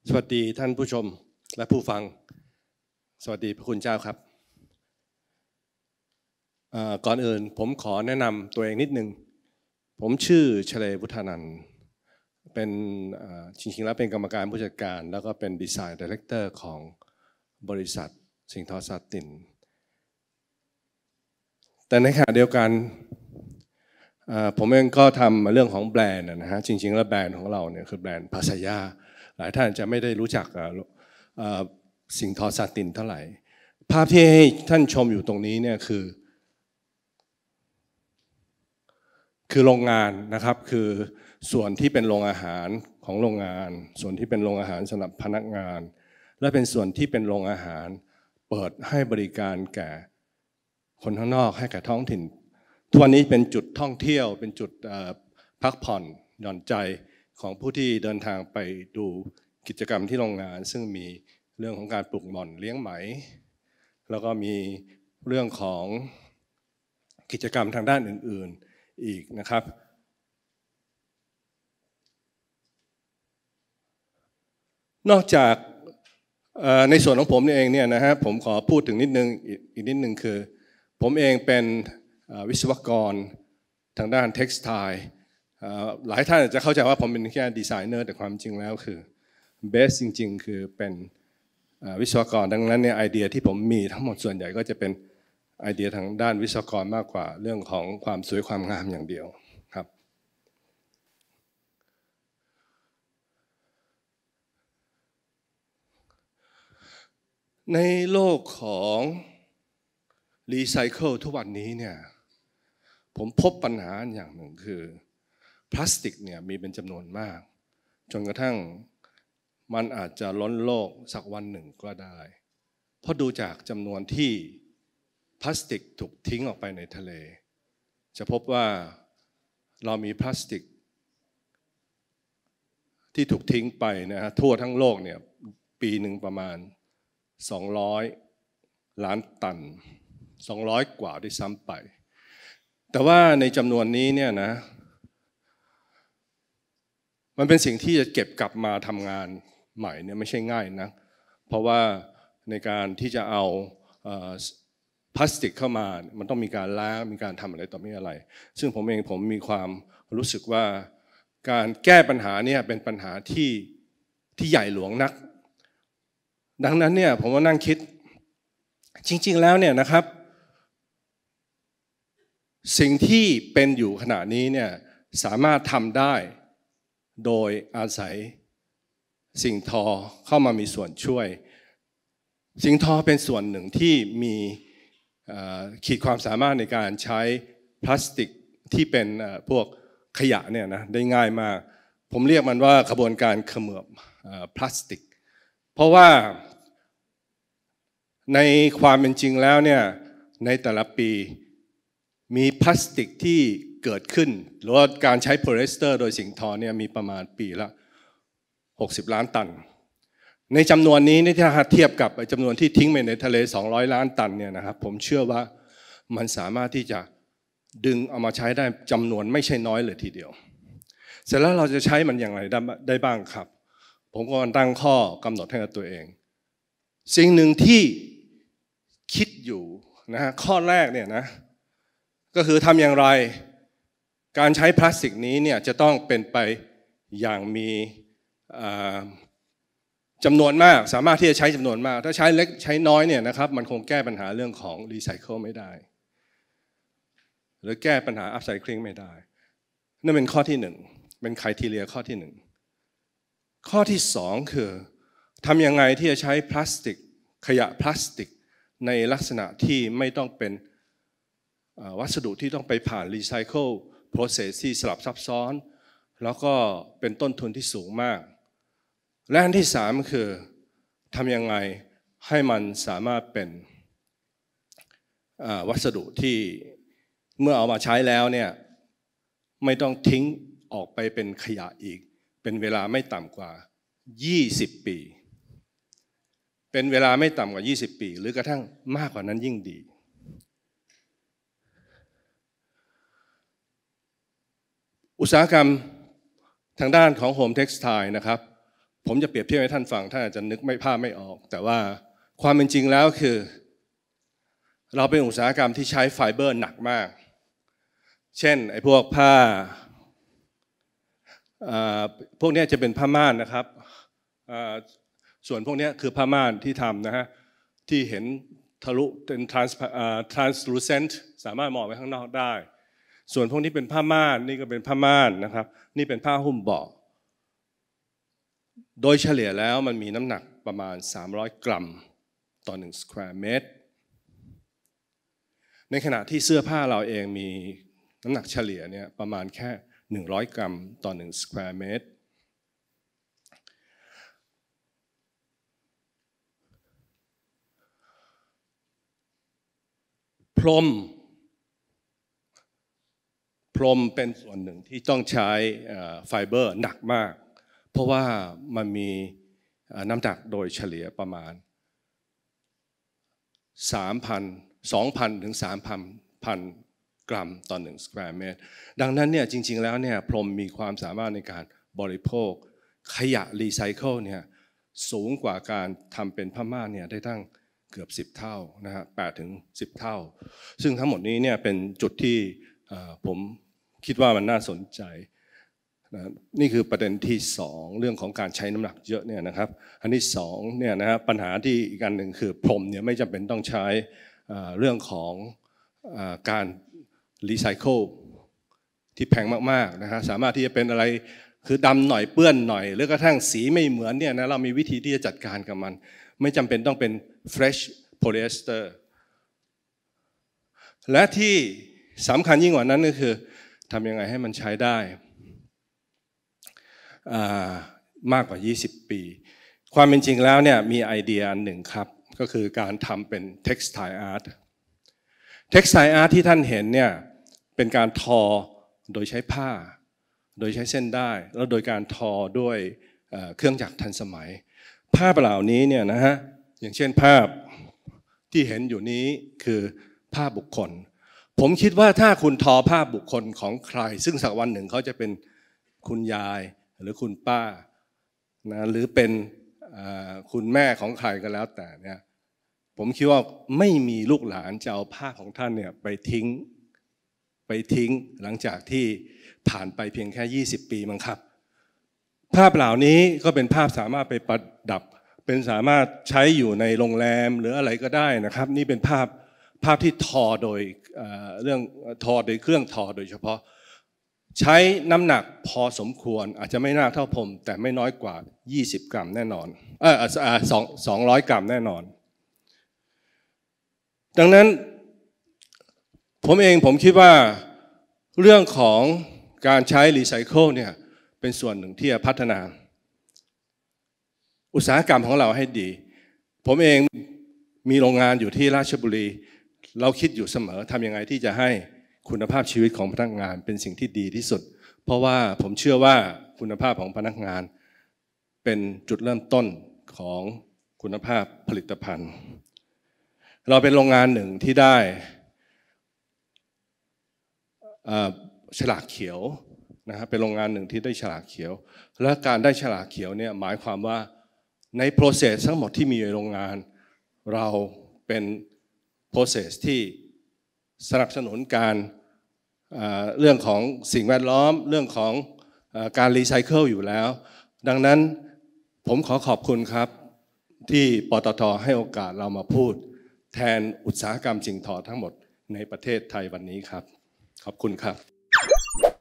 สวัสดีท่านผู้ชมและผู้ฟังสวัสดีพระคุณเจ้าครับก่อนอื่นผมขอแนะนำตัวเองนิดนึงผมชื่อชเลวุฒานันท์เป็นจริงๆแล้วเป็นกรรมการผู้จัดการแล้วก็เป็นดีไซน์ไดเรคเตอร์ของบริษัทสิงห์ทอซาตินแต่ในขณะเดียวกันผมเองก็ทำเรื่องของแบรนด์นะฮะจริงๆแล้วแบรนด์ของเราเนี่ยคือแบรนด์พาสยาหลายท่านจะไม่ได้รู้จักสิงห์ทอซาตินเท่าไหร่ภาพที่ให้ท่านชมอยู่ตรงนี้เนี่ยคือโรงงานนะครับคือส่วนที่เป็นโรงอาหารของโรงงานส่วนที่เป็นโรงอาหารสำหรับพนักงานและเป็นส่วนที่เป็นโรงอาหารเปิดให้บริการแก่คนข้างนอกให้แก่ท้องถิ่นทุกวันนี้เป็นจุดท่องเที่ยวเป็นจุดพักผ่อนหย่อนใจของผู้ที่เดินทางไปดูกิจกรรมที่โรงงานซึ่งมีเรื่องของการปลูกหม่อนเลี้ยงไหมแล้วก็มีเรื่องของกิจกรรมทางด้านอื่นๆอีกนะครับนอกจากในส่วนของผมเองเนี่ยนะฮะผมขอพูดถึงนิดนึงอีกนิดนึงคือผมเองเป็นวิศวกรทางด้านเท็กซ์ไทล์หลายท่านอาจจะเข้าใจว่าผมเป็นแค่ดีไซเนอร์แต่ความจริงแล้วคือเบสจริงๆคือเป็นวิศวกรดังนั้นเนี่ยไอเดียที่ผมมีทั้งหมดส่วนใหญ่ก็จะเป็นไอเดียทางด้านวิศวกรมากกว่าเรื่องของความสวยความงามอย่างเดียวครับในโลกของรีไซเคิลทุกวันนี้เนี่ยผมพบปัญหาอย่างหนึ่งคือพลาสติกเนี่ยมีเป็นจำนวนมากจนกระทั่งมันอาจจะล้นโลกสักวันหนึ่งก็ได้เพราะดูจากจำนวนที่พลาสติกถูกทิ้งออกไปในทะเลจะพบว่าเรามีพลาสติกที่ถูกทิ้งไปนะฮะทั่วทั้งโลกเนี่ยปีหนึ่งประมาณ200 ล้านตัน200 กว่าด้วยซ้ำไปแต่ว่าในจำนวนนี้เนี่ยนะมันเป็นสิ่งที่จะเก็บกลับมาทำงานใหม่เนี่ยไม่ใช่ง่ายนะเพราะว่าในการที่จะเอาพลาสติกเข้ามามันต้องมีการล้างมีการทำอะไรต่อไม่อะไรซึ่งผมเองผมมีความรู้สึกว่าการแก้ปัญหาเนี่ยเป็นปัญหาที่ใหญ่หลวงนักดังนั้นเนี่ยผมก็นั่งคิดจริงๆแล้วเนี่ยนะครับสิ่งที่เป็นอยู่ขณะนี้เนี่ยสามารถทำได้โดยอาศัยสิ่งทอเข้ามามีส่วนช่วยสิ่งทอเป็นส่วนหนึ่งที่มีขีดความสามารถในการใช้พลาสติกที่เป็นพวกขยะเนี่ยนะได้ง่ายมากผมเรียกมันว่ากระบวนการเขมือบพลาสติกเพราะว่าในความเป็นจริงแล้วเนี่ยในแต่ละปีมีพลาสติกที่เกิดขึ้นหรือว่าการใช้โพลีเอสเตอร์โดยสิ่งทอเนี่ยมีประมาณปีละ60 ล้านตันในจำนวนนี้ถ้าเทียบกับจำนวนที่ทิ้งไปในทะเล200 ล้านตันเนี่ยนะครับผมเชื่อว่ามันสามารถที่จะดึงเอามาใช้ได้จำนวนไม่ใช่น้อยเลยทีเดียวเสร็จแล้วเราจะใช้มันอย่างไรได้บ้างครับผมก็ตั้งข้อกำหนดให้กับตัวเองสิ่งหนึ่งที่คิดอยู่นะฮะข้อแรกเนี่ยนะก็คือทำอย่างไรการใช้พลาสติกนี้เนี่ยจะต้องเป็นไปอย่างมีจำนวนมากสามารถที่จะใช้จำนวนมากถ้าใช้เล็กใช้น้อยเนี่ยนะครับมันคงแก้ปัญหาเรื่องของรีไซเคิลไม่ได้หรือแก้ปัญหาอัพไซคลิงไม่ได้นั่นเป็นข้อที่หนึ่งเป็นไครทีเรียข้อที่หนึ่งข้อที่สองคือทำยังไงที่จะใช้พลาสติกขยะพลาสติกในลักษณะที่ไม่ต้องเป็นวัสดุที่ต้องไปผ่านรีไซเคิลโปรเซสที่สลับซับซ้อนแล้วก็เป็นต้นทุนที่สูงมากและอันที่สามคือทำยังไงให้มันสามารถเป็นวัสดุที่เมื่อเอามาใช้แล้วเนี่ยไม่ต้องทิ้งออกไปเป็นขยะอีกเป็นเวลาไม่ต่ำกว่า20 ปีเป็นเวลาไม่ต่ำกว่า20 ปีหรือกระทั่งมากกว่านั้นยิ่งดีอุตสาหกรรมทางด้านของโฮมเท็กซ์ไทล์นะครับผมจะเปรียบเทียบให้ท่านฟังท่านอาจจะนึกภาพไม่ออกแต่ว่าความเป็นจริงแล้วคือเราเป็นอุตสาหกรรมที่ใช้ไฟเบอร์หนักมากเช่นไอ้พวกผ้าพวกนี้จะเป็นผ้าม่านนะครับส่วนพวกนี้คือผ้าม่านที่ทำนะฮะที่เห็นทะลุเป็น translucent สามารถมองไปข้างนอกได้ส่วนพวกนี้เป็นผ้าม่านนี่ก็เป็นผ้าม่านนะครับนี่เป็นผ้าหุ้มเบาะโดยเฉลี่ยแล้วมันมีน้ำหนักประมาณ300 กรัมต่อ1 square meter ในขณะที่เสื้อผ้าเราเองมีน้ำหนักเฉลี่ยเนี่ยประมาณแค่100 กรัมต่อ1 square meter พรมเป็นส่วนหนึ่งที่ต้องใช้ไฟเบอร์หนักมากเพราะว่ามันมีน้ำหนักโดยเฉลี่ยประมาณ 2,000 ถึง 3,000 กรัมต่อ1 square meter ดังนั้นเนี่ยจริงๆแล้วเนี่ยพรมมีความสามารถในการบริโภคขยะรีไซเคิลเนี่ยสูงกว่าการทำเป็นผ้าม่านเนี่ยได้ตั้งเกือบ10 เท่านะฮะ8 ถึง 10 เท่าซึ่งทั้งหมดนี้เนี่ยเป็นจุดที่ผมคิดว่ามันน่าสนใจนะนี่คือประเด็นที่2เรื่องของการใช้น้ำหนักเยอะเนี่ยนะครับอันที่2เนี่ยนะฮะปัญหาที่อีกอันหนึ่งคือพรมเนี่ยไม่จำเป็นต้องใช้เรื่องของการรีไซเคิลที่แพงมากๆนะฮะสามารถที่จะเป็นอะไรคือดำหน่อยเปื้อนหน่อยหรือกระทั่งสีไม่เหมือนเนี่ยนะเรามีวิธีที่จะจัดการกับมันไม่จำเป็นต้องเป็น fresh polyester และที่สำคัญยิ่งกว่านั้นก็คือทำยังไงให้มันใช้ได้มากกว่า20 ปีความเป็นจริงแล้วเนี่ยมีไอเดียอันหนึ่งครับก็คือการทำเป็น textile art textile art ที่ท่านเห็นเนี่ยเป็นการทอโดยใช้ผ้าโดยใช้เส้นได้แล้วโดยการทอด้วยเครื่องจักรทันสมัยภาพเหล่านี้เนี่ยนะฮะอย่างเช่นภาพที่เห็นอยู่นี้คือภาพบุคคลผมคิดว่าถ้าคุณทอภาพบุคคลของใครซึ่งสักวันหนึ่งเขาจะเป็นคุณยายหรือคุณป้านะหรือเป็นคุณแม่ของใครก็แล้วแต่เนี่ยผมคิดว่าไม่มีลูกหลานจะเอาภาพของท่านเนี่ยไปทิ้งหลังจากที่ผ่านไปเพียงแค่20 ปีมั้งครับภาพเหล่านี้ก็เป็นภาพสามารถไปประดับเป็นสามารถใช้อยู่ในโรงแรมหรืออะไรก็ได้นะครับนี่เป็นภาพที่ทอโดยเรื่องทอโดยเครื่องทอโดยเฉพาะใช้น้ำหนักพอสมควรอาจจะไม่น่าเท่าผมแต่ไม่น้อยกว่า20 กรัมแน่นอน200 กรัมแน่นอนดังนั้นผมคิดว่าเรื่องของการใช้รีไซเคิลเนี่ยเป็นส่วนหนึ่งที่จะพัฒนาอุตสาหกรรมของเราให้ดีผมเองมีโรงงานอยู่ที่ราชบุรีเราคิดอยู่เสมอทำยังไงที่จะให้คุณภาพชีวิตของพนักงานเป็นสิ่งที่ดีที่สุดเพราะว่าผมเชื่อว่าคุณภาพของพนักงานเป็นจุดเริ่มต้นของคุณภาพผลิตภัณฑ์เราเป็นโรงงานหนึ่งที่ได้ฉลากเขียวนะครับเป็นโรงงานหนึ่งที่ได้ฉลากเขียวและการได้ฉลากเขียวเนี่ยหมายความว่าใน process ทั้งหมดที่มีในโรงงานเราเป็น process ที่สนับสนุนการเรื่องของสิ่งแวดล้อมเรื่องของการรีไซเคิลอยู่แล้วดังนั้นผมขอขอบคุณครับที่ปตท.ให้โอกาสเรามาพูดแทนอุตสาหกรรมสิ่งทอทั้งหมดในประเทศไทยวันนี้ครับขอบคุณครับ